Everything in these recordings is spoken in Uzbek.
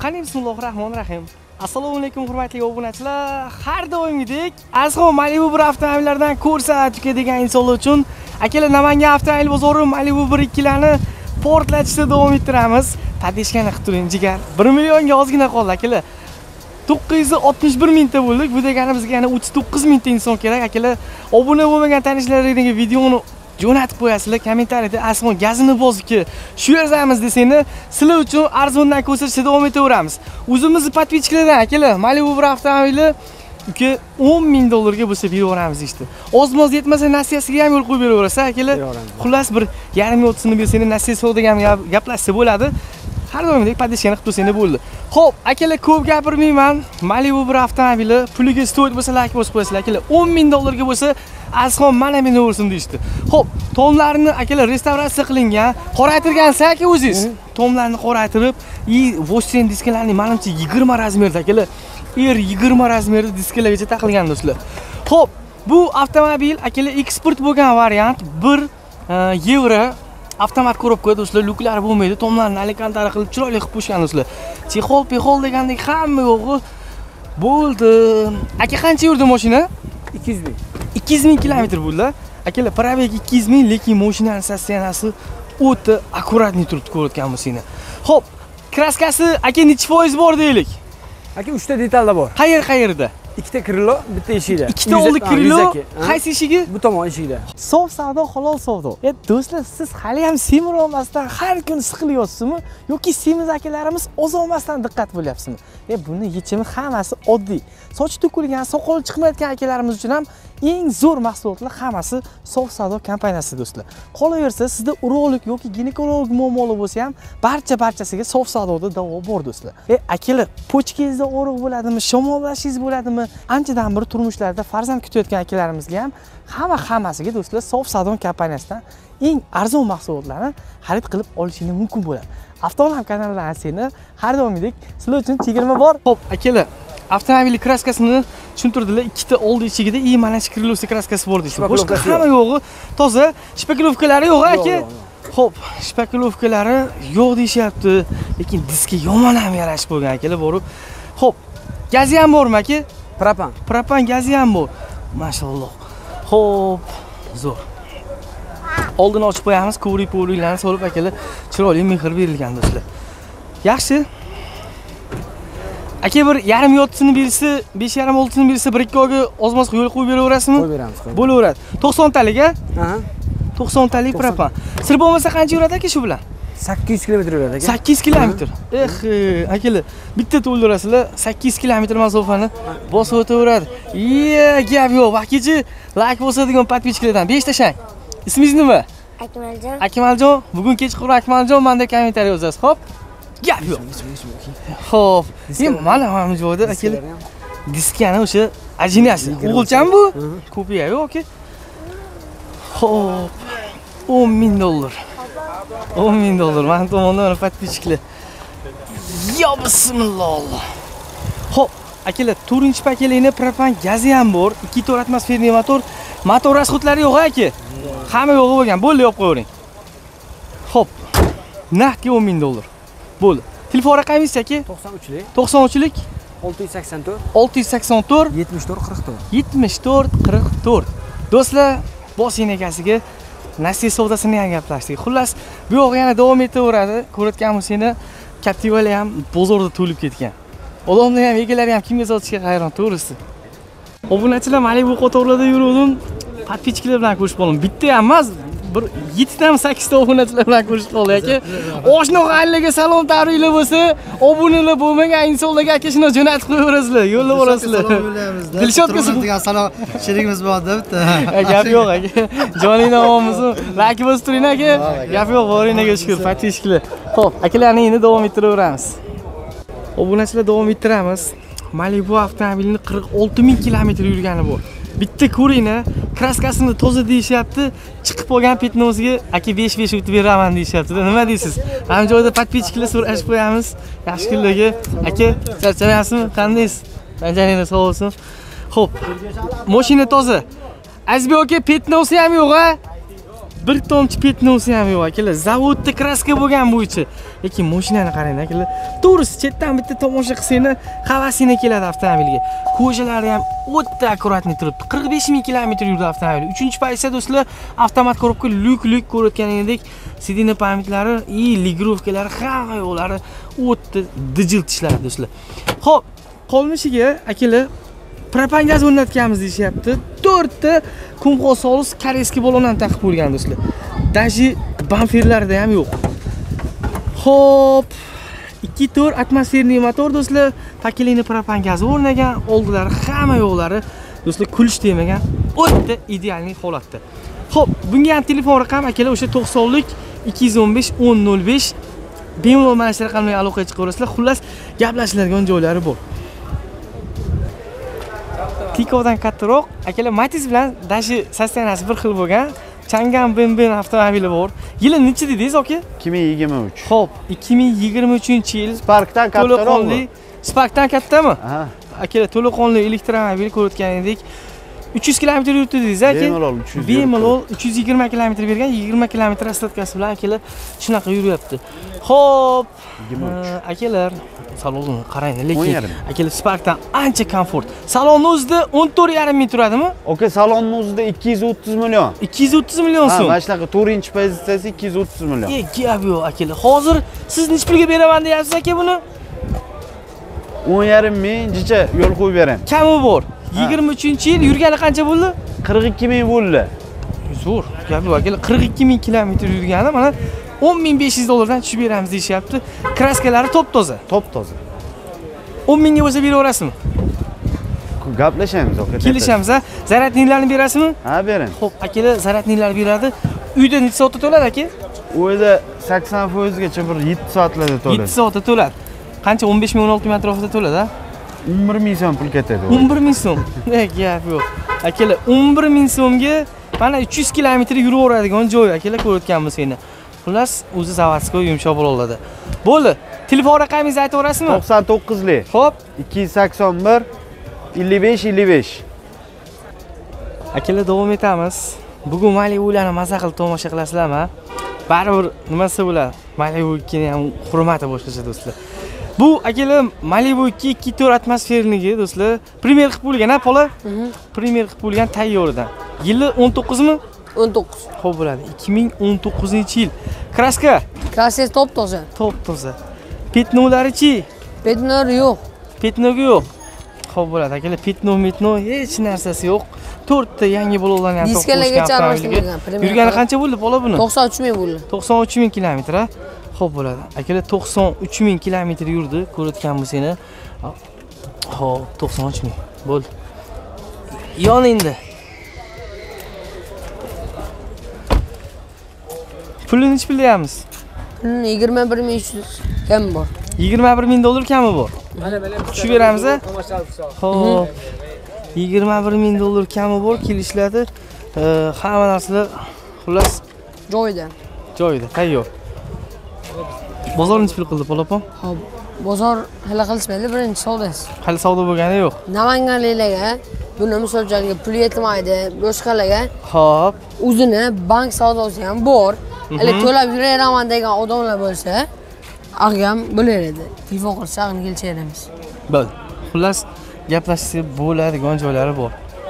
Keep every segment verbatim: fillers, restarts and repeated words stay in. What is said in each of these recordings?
Qani bismillahirrohmanirrohim. Assalomu alaykum hurmatli obunachilar. Har doimgidek Azxon Malibu bir avtomobillardan ko'rsatib degan insonlar uchun akalar Namangan avtomobil bozori Malibu bir ikkilarni portlatishda davom ettiramiz. Padishkani qilib turing jigar. bir millionga ozgina qoldi akalar. to'qqiz yuz oltmish bir mingta bo'ldik. Bu degani bizga yana o'ttiz to'qqiz mingta inson kerak akalar. Obuna bo'lmagan tanishlaringizdagi videoni jo'natib qo'yasizlar, kommentariyada Azxon gazini bozibki, shu yerzamiz desanglar, sizlar uchun arzondan ko'rsatishda davom etaveramiz. O'zimizni podpichkalardan akalar, Malibu bir avtomobili uka o'n ming dollarga bo'lsa beraveramiz işte. Ozmoz yetmasa nasiyasiga ham yo'l qo'yib beraverasiz akalar. Xullas bir yarim yo'ltisini bersanglar nasiya so'ragan gaplashsa bo'ladi. Har doimdek podishkani qilib tursanglar bo'ldi. Xo'p, akalar ko'p gapirmayman. Malibu bir avtomobili puliga stoyt bo'lsa like bosib qo'yasizlar akalar. o'n ming dollarga bo'lsa Azxon mana meni o'rsin deydi. Xo'p, tomlarni akalar restavratsiya qilingan, qoraytirgansiz aka o'zingiz. Tomlarni qoraytirib, i Vosten diskalarning menimcha yigirma razmerda akalar. er yigirma razmerda diskalargacha taqilgan do'stlar. Xo'p, bu avtomobil akalar eksport bo'lgan variant bir yevro avtomat korobka do'stlar, luklari bo'lmaydi, tomlarni alikantara qilib chiroyli qilib qo'yishgan do'stlar. Chexol, pexol degandek hamma yo'g'i bo'ldi. Aka qancha yurdi mashina? ikki yuz ming. ikki yuz ming kilometr bo'ldi. Akalar, probeg ikki yuz ming, lekin mashinaning sostenasi o'ta akkuratni turibdi ko'rayotgan bo'lsangiz. Xo'p, kraskasi aka necha foiz bor deylik? Aka uchta detalda bor. Qayer qayerda? Ikkita krilo, bitta eshikda. Ikkita oldi krilo, qaysi eshigi? Bu tomon eshikda. Sof savdo, halol savdo. E do'stlar, siz hali ham semir olmasdan har kun siqilyapsizmi yoki semiz akalarimiz ozolmasdan diqqat bo'lyapsizmi? E buni yechimi hammasi oddiy. Soch to'kilgan, soqol chiqmayotgan akalarimiz uchun ham eng zo'r mahsulotlar hammasi Sof savdo kompaniyasi do'stlar. Qolaversa, sizda urologik yoki ginekologik muammolar bo'lsa ham barcha barchasiga Sof savdoda davo bor do'stlar. E akalar, pochkangizda og'riq bo'ladimi, shamollashingiz bo'ladimi? Anchadan bir turmushlarda farzand kutayotgan akalarimizga ham hamma hammasiga do'stlar Sof savdo kompaniyasidan eng arzon mahsulotlarni xarid qilib olishingiz mumkin bo'ladi. Avtolam kanalidan seni har doimgidek sizlar uchun chegirma bor. Xo'p, akalar, avtomobil kraskasini tushuntirdilar. Ikkita oldi eshigida i mana shu krilosi kraskasi bor deydi. Boshqa hamma yo'g'i toza, shpakilovkalari yo'q aka. Xo'p, shpakilovkalari yo'q deyapti, lekin diski yomon ham yarashib qo'ygan akalar borib. Xo'p, gazi ham bormi aka? Propan. Propan gazi ham bor. Mashalloh. Xo'p, zo'r. Oldini ochib qo'yamiz, kovrik-povriklarni solib akalar, chiroyli mehr berilgan do'stlar. Yaxshi. Aka bir yarim yottisini bersa, besh yarim oltisini bersa, bir ikki oyga ozmoz yo'l qo'yib beraverasizmi? Qo'yib beramiz. Bo'laveradi. to'qson talik a? Ha. to'qson talik propan. Sir bo'lmasa qancha yuradi aka shu bilan? sakkiz yuz kilometr yuradi aka. sakkiz kilometr. Eh, akalar, bitta to'ldirasizlar, sakkiz kilometr masofani bosib o'taveradi. Ye, gap yo'q. Vaqtichi like bosadigan podpichkalardan besh tashang. Ismingiz nima? Akmaljon. Akmaljon, bugun kechqurun Akmaljon menda kommentariy yozasiz, xo'p? Gap yo'q. Xo'p, men mana mana joyda akalar diskani o'sha ajinasi. O'g'ilcham bu? Ko'piya yo'q aka. Xo'p, o'n ming dollar. o'n ming dollar. Men tomondan podpichkalar. Ya bismillah. Xo'p, akalar, to'rtinchi pakelikni propan gazi ham bor, ikki to'rt atmosferli motor. Motor rasxodlari yo'q aka. Hamma yo'g'i bo'lgan. Bo'ldi, yopib qo'ying. Xo'p. Naqdga o'n ming dollar. Bo'ldi. Telefon raqamingiz aka? to'qson uchlik. to'qson uchlik olti yuz sakson to'rt. olti yuz sakson to'rt. yetmish to'rt qirq to'rt. yetmish to'rt qirq to'rt. Do'stlar, bosing egasiga nasiya savdosini ham gaplashdik. Xullas, bu yo'q yana davom etaveradi. Ko'rayotgan bo'lsangiz, Captiva'lar ham bozorda to'lib ketgan. Odamlar ham, egalari ham kimga sotishga hayron, to'g'risi. Obunachilar, Malibu qatorlarda yuruvdim. Podpichkalar bilan ko'rishib qoldim. Bitta ham emas, bir yettitami sakkizta obunachilar bilan ko'rishib qoldik aka. Oshno g'alliga salom tabriklar bo'lsa, obunalar bo'lmagan insonlarga aka shuni jo'natib qo'yaverasizlar, yo'llab borasizlar. Dilshodga salom sherigimiz borda bitta. Gap yo'q aka. Joning namomizni like bosib turing aka. Gap yo'q, boringlarga shukr, podpichkalar. Xo'p, akalarni endi davom ettiraveramiz. Obunachilar davom ettiramiz. Malibu avtomobilining qirq olti ming kilometr yurgani bor. Bitta ko'ringlar, kraskasini toza deyishyapti, chiqib qolgan petnosiga aka besh besh o'tib beraman deyishyapti-da. Nima deysiz? Ham joyda podpichkalar so'rashib qo'yamiz. Yaxshi kunlarga. Aka, charchamayapsizmi? Qandaysiz? Tanjaningiz sog' bo'lsin. Xo'p. Mashina toza. Azizbek aka, petnosi ham yo'q-a? bir tomchi petnosi ham yo'q akalar. Zavodda kraska bo'lgan bo'yicha. Lekin mashinani qarang akalar. To'g'risi chetdan bitta tomosha qilsanglar, havasinglar keladi avtomobilga. Ko'jalari ham o'ta akkuratni turibdi. qirq besh ming kilometr yurdi avtomobil. uchinchi pozitsiya do'stlar, avtomat korobka lyuk-lyuk ko'rayotganingdek, sidina pamitlari, i ligrovkalari, hamma yo'llari o'ta dijilt ishlar do'stlar. Xo'p, qolmishiga akalar propan gaz o'rnatganmiz deyapti. to'rtta kumxoz solus koreyskiy balondan taqib qo'ygan do'stlar. Daji bamferlarda ham yo'q. Xo'p, ikki to'rt atmosferniy motor do'stlar, pakilini propan gazi o'rnagan, oldilari hamma yo'llari do'stlar kulish demagan, o'ta idealniy holatda. Xo'p, bunga ham telefon raqami akalar o'sha to'qsonlik ikki yuz o'n besh o'n nol besh bemalol mana shu raqamga aloqaga chiqaverasizlar. Xullas, gaplashiladigan joylari bor. Tikodan kattaroq, akalar Matiz bilan dashi sostenasi bir xil bo'lgan. Chang'an Ben-Ben avtomobili bor. Yili nechi dedingiz aka? ikki ming yigirma uch. Xo'p, ikki ming yigirma uchinchi yil Sparkdan kattaroq. Sparkdan kattami? Ha. Akalar to'laqonli elektromobil ko'rayotganingdek uch yuz kilometr yuribdi dedingiz aka? Bemalol uch yuz. Bemalol uch yuz yigirma kilometr bergan, yigirma kilometr aslotkasi bilan akalar shunaqa yuryapti. Xo'p, akalar salonni qarang, lekin akalar Sparkdan ancha komfort. Salonni o'zida o'n to'rt yarim ming turadimi? Aka, salonni o'zida ikki yuz o'ttiz million. ikki yuz o'ttiz million so'm. Ha, mana shunaqa to'rtinchi pozitsiyasi ikki yuz o'ttiz million. E, gap yo'q akalar. Hozir siz necha pulga beraman deyapsiz aka buni? o'n yarim minggacha yo'l qo'yib beraman. Kami bor. yigirma uchinchi yil yurgani qancha bo'ldi? qirq ikki ming bo'ldi. Zo'r. Gap yo'q akalar. qirq ikki ming kilometr yurgani mana o'n ming besh yuz dollardan tushib beramiz deyapti. Kraskalari top-toza. Top-toza. o'n mingga bo'lsa beraverasizmi? Gaplashamiz aka. Kelishamiz, ha? Zaratniklarni berasizmi? Ha, bering. Xo'p, akalar zaratniklar beradi. Uyda necha soatda to'ladi aka? Uyda sakson foiz gacha bir yetti soatlarda to'ladi. yetti soatda to'ladi. Qancha? o'n besh ming o'n olti ming atrofida to'ladi, ha? o'n bir ming so'm pul ketadi. o'n bir ming so'm. Ne gap yo'q. Akalar, o'n bir ming so'mga mana uch yuz kilometr yuraveradigan joy akalar ko'rayotganmiz seni. Xullas, o'zi zavodskoy yumshoq bo'ladi. Bo'ldi. Telefon raqamingizni aytaverasizmi? to'qson to'qqizlik. Xo'p, ikki yuz sakson bir ellik besh ellik besh. akalar davom etamiz. Bugun Malibularni maza qilib tomosha qilasizlarmi? Baribir nimasi bo'ladi? Malibu ikkining ham hurmati boshqacha do'stlar. Bu akalar Malibu ikki ikki to'rt atmosferniki do'stlar. Primer qilib bo'lgan, ha, pola? Primer qilib bo'lgan tayyordan. Yili o'n to'qqizmi? o'n to'qqiz. Xo'p bo'ladi. ikki ming o'n to'qqizinchi yil. Kraska? Kraskasi top-toza. Top-toza. Petnolari-chi? Petnor yo'q. Petnogi yo'q. Xo'p bo'ladi. Akalar petno, metno hech narsasi yo'q. to'rtta yangi bo'lganlarni ham Diskalagacha almashtirgan. Yurgani qancha bo'ldi bola buni? to'qson uch ming bo'ldi. to'qson uch ming kilometr, ha? Xo'p bo'ladi. Akalar to'qson uch ming kilometr yurdi, ko'rayotganmiz seni. Xo'p, to'qson uch ming. Bo'ldi. Yon endi. Pulni necha pul deyapmiz? Pulni yigirma bir ming uch yuz kam bor. yigirma bir ming dollar kami bor. Mana mana tushib beramiz, ha? Xo'p. yigirma bir ming dollar kami bor, kelishiladi. Hamma narsalar xullas joyida. Joyida, tayyor. Bozor necha pul qildi, polapon? Xo'p, bozor hali qilishmaydi, birinchi savdosi. Hali savdo bo'lgani yo'q. Namanganliklarga buni misol uchun pul yetmaydi, boshqalarga. Xo'p. O'zini bank savdosi ham bor. Hali to'lab yuraman degan odamlar bo'lsa, agam bo'lardi. Telefon qilsa, uni kelishamiz. Bo'ldi. Xullas, gaplashib bo'ladigan joylari bor.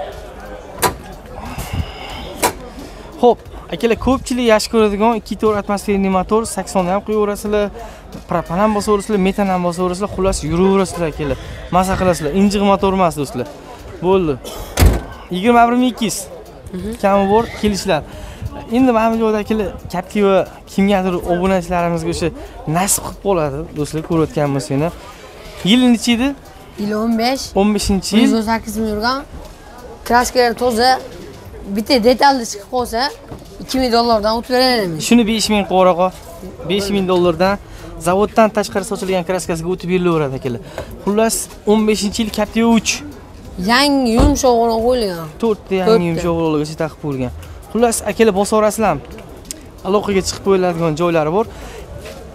Xo'p, akalar, ko'pchilik yaxshi ko'radigan ikki to'rt atmosferniy motor, sakson ham qo'yaverasizlar, propan ham bosaverasizlar, metan ham bosaverasizlar, xullas yuraverasizlar akalar. Maza qilasizlar. Injiq motor emas do'stlar. Bo'ldi. yigirma bir ming ikki yuz. Kami bor, kelishlar. Endi mana bu joyda akalar, Captiva kimgadir obunachilarimizga o'sha nasib qilib qoladi, do'stlar, ko'rayotganmiz seni. Yili necha edi? Yili o'n besh. o'n beshinchi yil. yuz o'n sakkiz ming yurgan. Kraskalar toza. Bitta detalli chiqib qolsa, ikki ming dollardan o'tib beramiz. Shuni besh ming qo'raqa. besh ming dollardan zavoddan tashqari sochilgan kraskasiga o'tib berilaveradi akalar. Xullas, o'n beshinchi yil Captiva uch. Yangi yumshoq o'rnga qo'yilgan. to'rtta yangi yumshoq o'rnga taqib qo'yilgan. Xullas, akalar bosaverasizlar. Aloqaga chiqib qo'yiladigan joylari bor.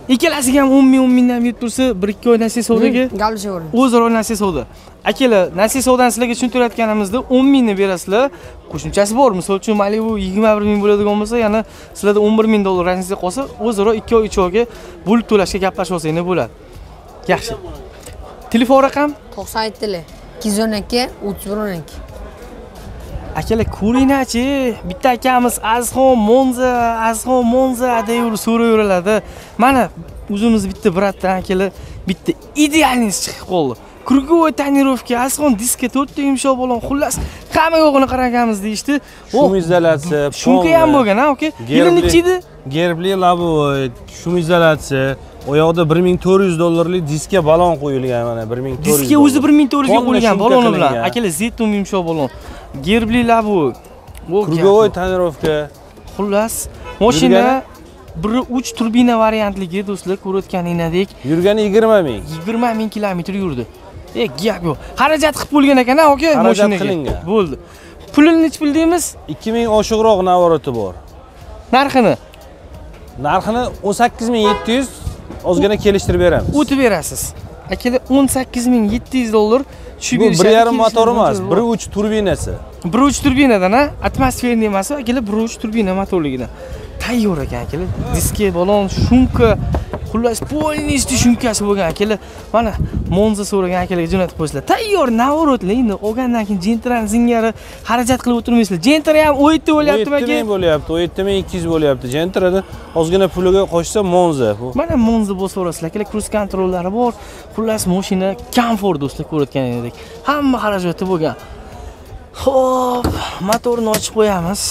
Ikkalasiga ham o'n ming o'n mingdan berib tursa, bir ikki oy nasiya savdoga Gaplashaveramiz. o'zaro nasiya savdo. Akalar, nasiya savdoni sizlarga tushuntirayotganimizda o'n mingni berasizlar. Qo'shimchasi bor. Misol uchun Malibu yigirma bir ming bo'ladigan bo'lsa, yana sizlarda o'n bir ming dollar razniya qolsa, o'zaro ikki oy uch oyga bo'lib to'lashga gaplashib olsangiz bo'ladi. Yaxshi. Telefon raqam to'qson yetti ikki yuz o'n ikki o'ttiz bir o'n ikki. akalar ko'ringlar-chi, bitta akamiz Azxon Monza, Azxon Monza deb so'rayveradi. Mana o'zimiz bitta bratdan akalar bitta idealnis chiqib qoldi. Krugovoy tonirovka, Azxon diska to'rtta yumshoq bo'lgan, xullas hamma yo'g'ini qaraganmiz deyishdi. Shum izolyatsiya, Shunga ham bo'lgan, ha, oka. Yili necha edi? Gerbli labovoy, shum izolyatsiya. O yoqda bir ming to'rt yuz dollarlik diska balon qo'yilgan mana bir ming to'rt yuz. Diska o'zi bir ming to'rt yuz ga qo'yilgan baloni bilan. Akalar Zetum yumshoq balon. Gerbli labovoy. Krugovoy tonirovka. Xullas, mashina bir uch turbina variantligi do'stlar, ko'rayotganingdek Yurgani yigirma ming. yigirma ming kilometr yurdi. E, gap yo'q. Xarajat qilib bo'lgan ekan-a, aka, mashinaga. Qilingan. Bo'ldi. Pulini nech pul deymiz? ikki ming oshiqroq navorati bor. Narxini? Narxini o'n sakkiz ming yetti yuz ozgina kelishtirib beramiz. O'tib berasiz. Akalar o'n sakkiz ming yetti yuz dollar tushib Bu berishadi. bir yarim motor emas, bir uch turbinasi. bir uch turbinadan, ha? Atmosferniy emas, akalar bir uch turbina motorligidan. Tayyor ekan akalar. Diska, balon, shumka, xullas polnisti shumkasi bo'lgan akalar. Mana Monza so'ragan akalarga jo'natib qo'yinglar. Tayyor navorotlar. Endi olgandan keyin Gentrani zingari xarajat qilib o'tirmaysizlar. Gentra ham o'n yetti bo'lyaptimi aka? o'n yetti ming bo'lyapti, o'n yetti ming ikki yuz bo'lyapti. Gentrani ozgina puliga qo'shsa Monza bu. Mana Monza bo'lsa so'rasizlar, akalar cruise kontrollari bor. Xullas mashina komfort do'stlar, ko'rayotganingdek. Hamma xarajati bo'lgan. Xo'p, motorni ochib qo'yamiz.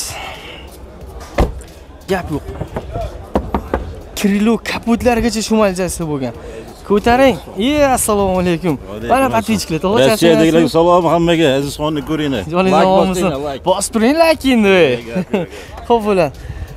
Gap yo'q. Krilo kapotlargacha shumaljasi bo'lgan. Ko'taring. E, assalomu alaykum. Mana patvichklar, to'g'ri Rossiyadagilar salom hammaga, Azizxonni ko'ringlar. Joningiz omon bo'lsin. Bosib turing lakin. Xo'p bo'ladi.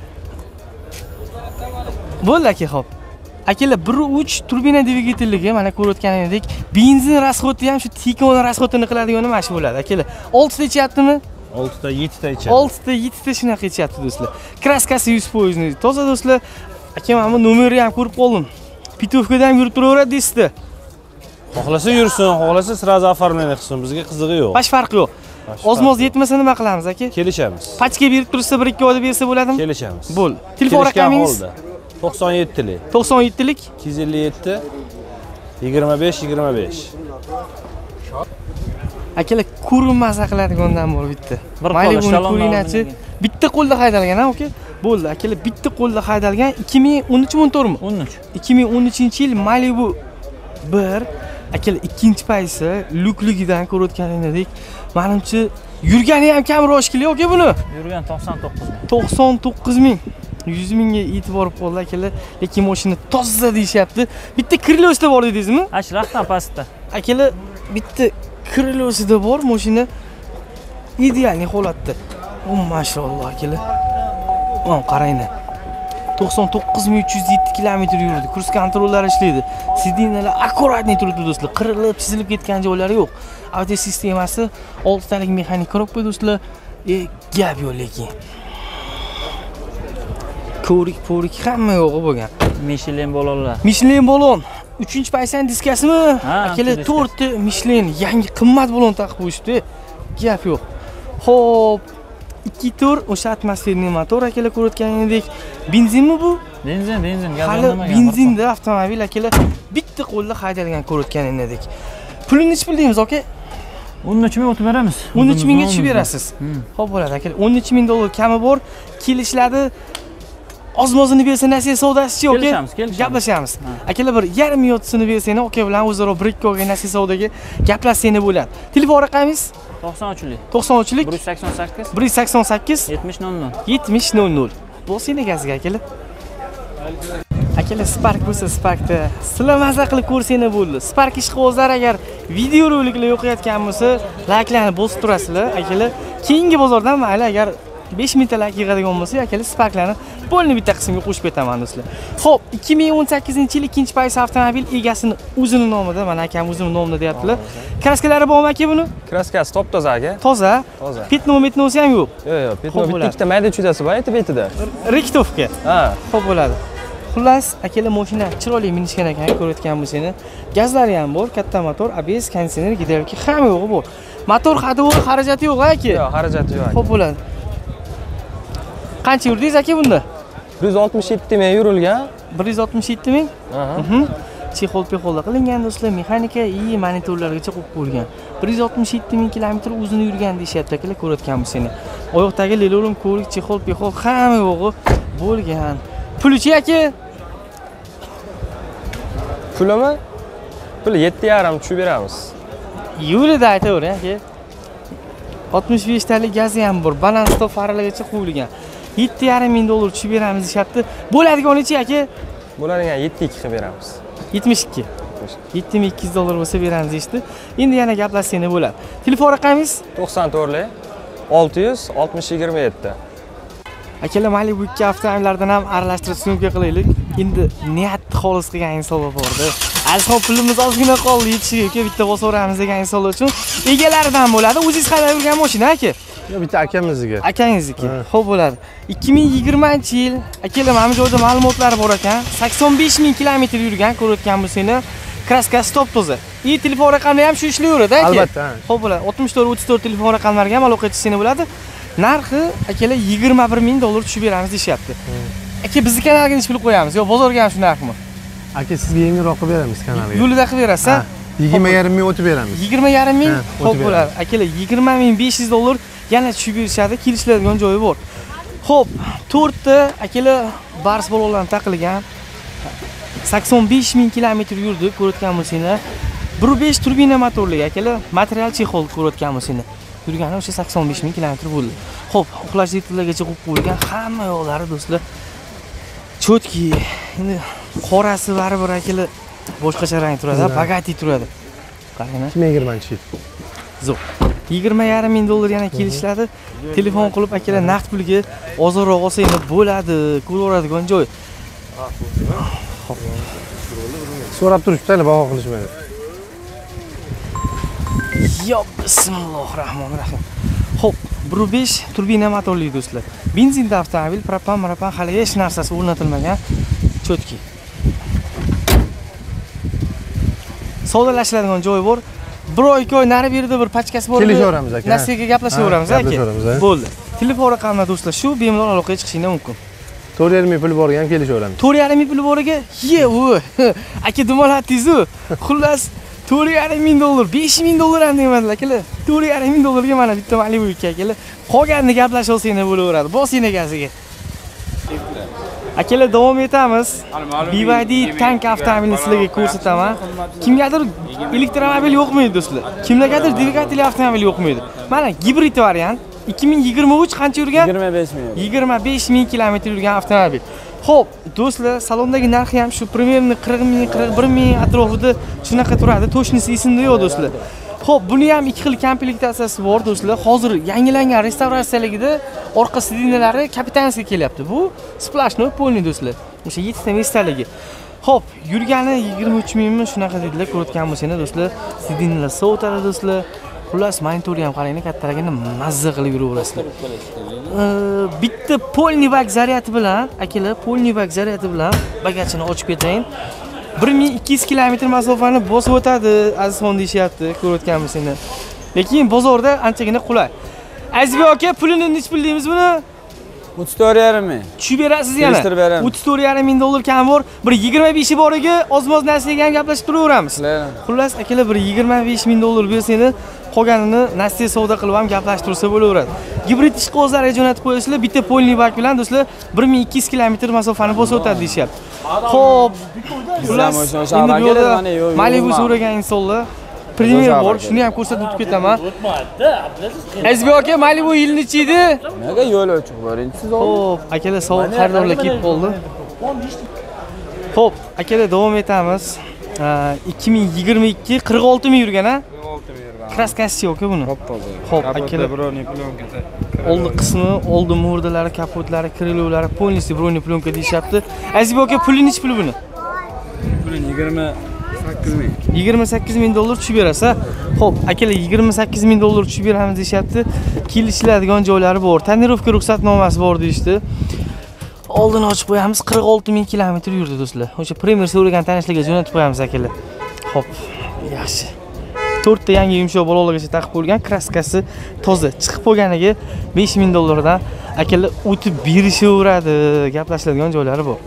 Bo'ldi aka, xo'p. Akalar bir uch turbina dvigatelligi, mana ko'rayotganingdek, benzin rasxoti ham shu Tikon rasxotini qiladigan mana shu bo'ladi. Akalar, olti ta ichyaptimi? olti ta yetti ta ichadi. olti ta yetti ta shunaqa ichyapti do'stlar. Kraskasi yuz foiz toza do'stlar. Aka, mana bu nomerni ham ko'rib qoldim. Pitovkada ham yurib turaveradi deysizda. Xohlasa yursin, xohlasa sразу оформление qilsin, bizga qizig'i yo'q. Bash farqi yo'q. Ozmoz yetmasa nima qilamiz aka? Kelishamiz. Pachka berib tursa bir ikki oyda bersa bo'ladimi? Kelishamiz. Bo'ldi. Telefon raqamingiz to'qson yetti lik to'qson yetti lik ikki yuz ellik yetti yigirma besh yigirma besh. Akalar, ko'rinmasa qiladigandan bor bitta. Malibuni ko'ringlarchi. Bitta qo'lda haydalgan, ha, aka? Bo'ldi, akalar, bitta qo'lda haydalgan ikki ming o'n uch o'n to'rt mi? o'n uch. ikki ming o'n uchinchi yil Malibu bir. Akalar, ikkinchi paysi lukligidan ko'rayotganingdek, menimcha yurgani ham kamroq shekilli, aka, buni. Yurgan to'qson to'qqiz ming. to'qson to'qqiz ming. yuz mingga yetib borib qoldi akalar, lekin mashina toza deyishyapti. Bitta krilosida bor dedingizmi? Ha, shiraqdan pastda. Akalar, bitta krilosida bor mashina idealniy holatda. O, mashalloh akalar. Mana qaranglar. to'qson to'qqiz ming uch yuz yetti kilometr yurdi. Cruise kontrollari ishlaydi. Sidinalar akkuratniy turibdi do'stlar. Qirilib, chizilib ketgan joylari yo'q. Audio sistemasi olti talik mexanik korobka do'stlar. E, gap yo'q lekin. Ko'rik, po'rik hamma yo'g'i bo'lgan. Michelin balonlar. Michelin balon. uchinchi paysan diskasimi? Akalar, to'rtta Michelin yangi qimmat balon taqib qo'yishdi. Gap yo'q. Xo'p, ikki tur o'sha atmosferniy motor akalar, ko'rayotganingdek. Benzinmi bu? Benzin, benzin, hali benzinda avtomobil akalar, bitta qo'lda haydalgan ko'rayotganingdek. Pulini nech pul deymiz aka? o'n uch ming o'tib beramiz. o'n uch mingga tushib berasiz. Xo'p bo'ladi akalar. o'n uch ming dollar kami bor. Kelishiladi. Ozmozini bersa nasiya savdasi yo'q. Kelishamiz, kelishamiz. Gaplashamiz. Akalar, bir yarim minutini bersanglar, aka bilan o'zaro bir ikki oyga nasiya savdoga gaplashsanglar bo'ladi. Telefon raqamingiz to'qson uch lik to'qson uch lik bir yuz sakson sakkiz bir yuz sakson sakkiz yetmish nol nol yetmish nol nol. Bo'lsin egasiga akalar. Akalar, Spark bo'lsa Sparkda sizlar maza qilib ko'rsanglar bo'ldi. Spark ishqibozlar agar video roliklar yo'qayotgan bo'lsa, layklarni bosib turasizlar. Akalar, keyingi bozordan mayli agar besh ming ta layk yig'adigan bo'lsa, akalar, Sparklarni polni bitta qismga qo'shib ketaman do'stlar. Xo'p, ikki ming o'n sakkizinchi yil ikkinchi paysi avtomobil egasini o'zini nomida, mana akam o'zini nomida deyaptilar. Kraskalari bormi aka buni? Kraskasi top toza aka. Toza? Toza. Petno metnosi ham yo'q. Yo'q, yo'q, petno bitta ikkita mayda chudasi bor, aytib aytida. Riktovka. Ha. Xo'p bo'ladi. Xullas, akalar mashina chiroyli minishgan ekan, ko'rayotgan bo'lsangni. Gazlari ham bor, katta motor, A B S, konditsioner, gidravlika hamma yo'g'i bor. Motor hadovi xarajati yo'q aka. Yo'q, xarajati yo'q. Xo'p bo'ladi. Qancha yurdingiz aka bunda? bir yuz oltmish yetti ming yurilgan. bir yuz oltmish yetti ming? Mhm. Chexol pexolda qilingan do'stlar, mexanika iyi monitorlargacha qo'yib qo'yilgan. bir yuz oltmish yetti ming kilometr uzun yurgan deyapti akalar, ko'rayotgan bo'lsangiz. Oyoqdagi lelolim, ko'rik, chexol pexol hamma yo'g'i bo'lgan. Pulchi aka? Pulimi? Pul yetti yarim tushib beramiz. Yo'lida aytavering aka. oltmish besh talik gazi ham bor, balans stop faralagacha qo'yilgan. yetti yarim ming dollar tushib beramiz deyapti. Bo'ladiganichi aka? Bo'ladigan yetti ikki qilib beramiz. yetmish ikki. yetti ming ikki yuz dollar bo'lsa beramiz deydi. Endi yana gaplashsanglar bo'ladi. Telefon raqamingiz? to'qson to'rt olti yuz oltmish yigirma yetti. Akalar, Malibu ikki avtomobillardan ham aralashtirib syomka qilaylik. Endi niyatni xolis qilgan insonlar bordi. Alhom pulimiz ozgina qoldi yetishiga, aka bitta bosaveramiz degan insonlar uchun egalaridan bo'ladi. O'zingiz haydab yurgan mashina aka? Yo, bitta akamizga. Akangizniki. Xo'p bo'ladi. ikki ming yigirmanchi yil, akalar, mana bu joyda ma'lumotlar bor ekan. sakson besh ming kilometr yurgan, ko'rayotgan bo'lsanglar, kraskasi top toza. I telefon raqami ham shu ishlayveradi aka. Albatta. Xo'p bo'ladi. oltmish to'rt o'ttiz to'rt telefon raqamlariga ham aloqa qilsangiz bo'ladi. Narxi akalar yigirma bir ming dollar tushib beramiz deyapti. Aka, bizning kanalga necha pul qo'yamiz? Yo, bozorga ham shu narxmi? Aka, sizga yengilroq qilib beramiz kanalga. Yo'lida qilib berasiz-a? yigirma yarim ming o'tib beramiz. yigirma yarim ming? Ha, Xo'p o'tib bo'ladi. Akalar, yigirma ming besh yuz dollar yana tushib berishadi, kelishiladigan joyi bor. Xo'p, to'rtta akalar bars balolarni taqilgan. sakson besh ming kilometr yurdi, ko'rayotgan bo'lsanglar. bir nuqta besh turbina motorli akalar, material chexol ko'rayotgan bo'lsanglar. Yurgani o'sha sakson besh ming kilometr bo'ldi. Xo'p, uxlash detallargacha qo'yib qo'yilgan hamma yo'llari do'stlar chotki. Endi qorasi baribir akalar boshqacha rang turadi, bagati turadi. Qarang. ikki ming yigirmanchi yil. Zo'q. yigirma yarim ming dollar yana kelishiladi. Telefon qilib akalar naqd pulga ozorroq olsanglar bo'ladi, ko'raveradigan joy. So'rab turishibdi, baho qilishmaydi. Yo, bismillahirrohmanirrohim. Xo'p, bir nuqta besh turbina motorli do'stlar. Benzinli avtomobil, propan, propan hali hech narsasi o'rnatilmagan. Chotki. Savdolashiladigan joy bor. Bir oy ikki oy nari berida bir pachkasi bor. Kelishaveramiz aka. Nasiyaga gaplashaveramiz aka. Bo'ldi. Telefon raqamini do'stlar shu, bemalol aloqaga chiqishingiz mumkin. to'rt yarim ming puli boriga ham kelishaveramiz. to'rt yarim ming puli boriga, ye u. Aka dumalatdingiz-ku. Xullas to'rt yarim ming dollar, besh ming dollar ham demadilar akalar. to'rt yarim ming dollarga mana bitta Malibu ikki akalar. Qolganini gaplashib olsanglar bo'laveradi. Bosing egasiga. Akalar, davom etamiz. B Y D tank avtomobilini sizlarga ko'rsataman. Kimgadir elektromobil yo'qmaydi do'stlar. Kimlargadir dvigatelli avtomobil yo'qmaydi. Mana gibrid variant. ikki ming yigirma uch qancha yurgan? yigirma besh ming. yigirma besh ming kilometr yurgan avtomobil. Xo'p, do'stlar, salondagi narxi ham shu примерно qirq ming, qirq bir ming atrofida shunaqa turadi. To'shnisi esimda yo'q do'stlar. Xo'p, buni ham ikki xil komplektatsiyasi bor do'stlar. Hozir yangilangan restavratsiyaligida orqa sidinalari kapitanskiy kelyapti. Bu splashnoy polni do'stlar. O'sha yetti ta mestaligi. Xo'p, yurgani yigirma uch mingmi shunaqa dedilar, ko'rayotgan bo'lsanglar do'stlar. Sidinalar sovutadi do'stlar. Xullas, monitorni ham qaranglar, kattaligini mazza qilib yuraverasizlar. Bitta polni bak zaryadi bilan, akalar, polni bak zaryadi bilan bagajini ochib ketayin. bir ming ikki yuz kilometr masofani bosib o'tadi, azizxon deyishyapti, ko'rayotgan bo'lsanglar. Lekin bozorda anchagina qulay. Azizbek aka, pulini nech pul deymiz buni? o'ttiz to'rt yarim ming. Tushib berasiz yana. Kelishtirib beramiz. o'ttiz to'rt yarim ming dollar kam bor. Bir yigirma beshi boriga ozmoz narsaga ham gaplashib turaveramiz. Xullas, akalar, bir yigirma besh ming dollar bersanglar, qolganini Nasiya savdo qilib ham gaplashib tursa bo'laveradi. Gibrid ishqozlarga jo'natib qo'yishlar, bitta polni bak bilan do'stlar bir ming ikki yuz kilometr masofani bosib o'tadi deyapti. Xo'p, xullas, endi bu yerda Malibu so'ragan insonlar Premier bor, shuni ham ko'rsatib o'tib ketaman. Azizbek aka, Malibu yil nechi edi? Nega yo'l ochiq birinchisiz? Xo'p, akalar, sovuq xaridorlar kelib qoldi. Xo'p, akalar, davom etamiz. ikki ming yigirma ikki qirq olti ming yurgan a? Kraskasi yo'q-ku buni. Xo'p, akalar, oldi qismi, oldi murdalari, kapotlari, krilovlari полностью broni plyonka deyapti. Azizbek aka, puli nechi puli buni? Puli yigirma sakkiz ming. yigirma sakkiz ming dollar tushib berasiz. Xo'p, akalar, yigirma sakkiz ming dollar tushib beramiz deyapti. Kelishiladigan joylari bor. Tonirovka ruxsatnomasi bor deyshti. oldini ochib qo'yamiz. qirq olti ming kilometr yurdi do'stlar. O'sha Premier so'ragan tanishlarga jo'natib qo'yamiz akalar. Xo'p, yaxshi. to'rtta yangi yumshoq baloqlargacha taqib qo'yilgan, kraskasi toza. Chiqib bo'lganiga besh ming dollardan akalar o'tib berishaveradi. Gaplashiladigan joylari bor.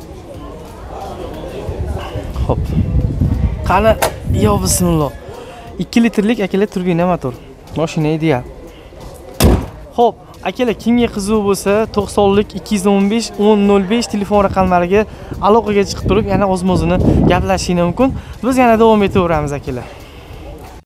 Xo'p. Qani, yo bismillah. ikki litrlik akalar turbina motor. Mashina ideal. Xo'p, akalar kimga qiziq bo'lsa, to'qsonlik ikki yuz o'n besh o'n nol besh telefon raqamlariga aloqaga chiqib turib, yana o'zimizini gaplashishingiz mumkin. Biz yana davom etaveramiz akalar.